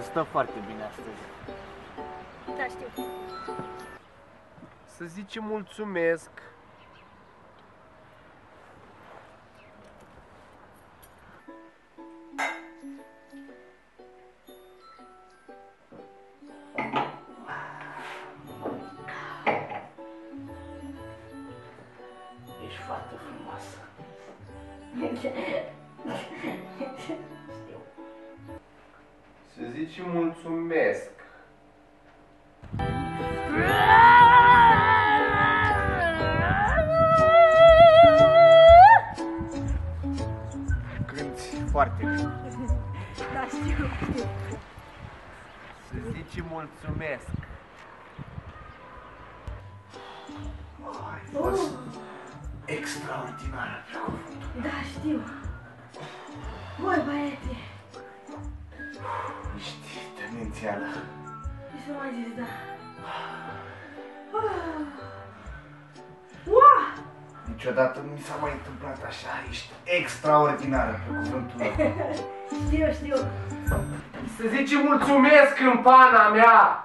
stă foarte bine astăzi. Da, știu. Să zici mulțumesc. Ești foarte frumoasă. Să zici mulțumesc. Cânti foarte bine. Da, știu. Să zici mulțumesc. Ai fost extraordinară pe cuvântul. Da, știu. Băi, băiete. Ești demențială. Ce să mai zici, da. Ua! Niciodată nu mi s-a mai întâmplat așa. Ești extraordinară pe cuvântul meu. Știu, știu. Să zici mulțumesc în pana mea.